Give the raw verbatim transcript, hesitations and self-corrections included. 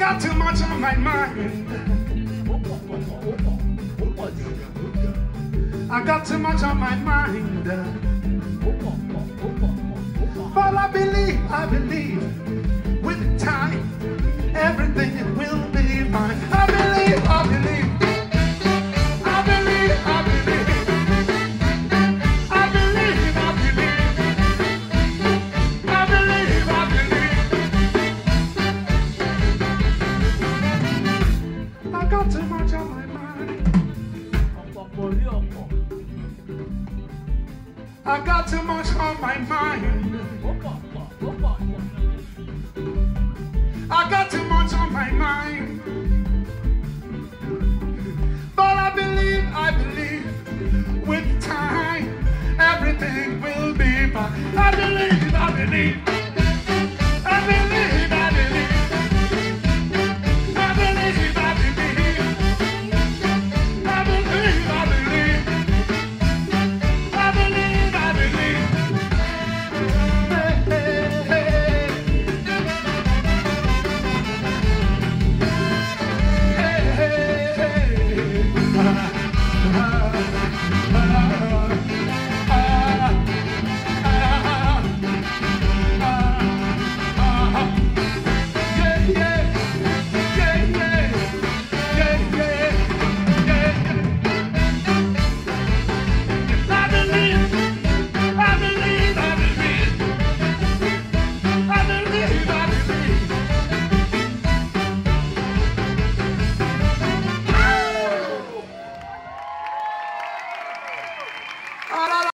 got too much on my mind. I got too much on my mind. But I believe, I believe, with time, everything will be fine. I believe, I believe. I believe, I believe. I believe, I believe. I believe, I believe. I got too much on my mind. I got too much on my mind. I got too much on my mind. But I believe, I believe, with time, everything will be fine. I believe, I believe.